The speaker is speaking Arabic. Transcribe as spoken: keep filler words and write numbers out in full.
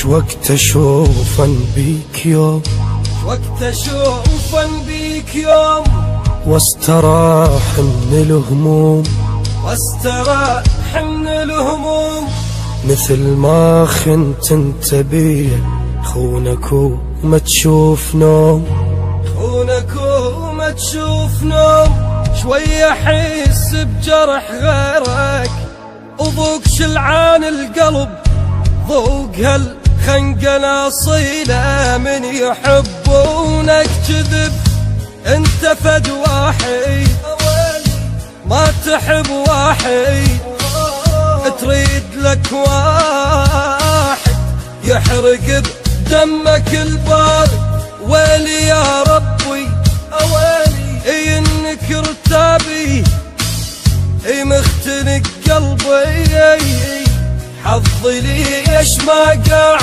شوقت اشوفن بيك يوم، شوقت اشوفن بيك يوم، واستراح من الهموم، واستراح من الهموم، مثل ما خنت انت بيه خونك وما تشوف نوم، خونك وما تشوف نوم. شوية احس بجرح غيرك، وذوق شلعان القلب، ذوق هالخنقة الاصيلة من يحبونك كذب. انت فد واحد ما تحب واحد، تريد لك واحد يحرق بدمك البارد. ويلي يا ربي اويلي انك ارتابي، مختنق قلبي حظي ليش ما قال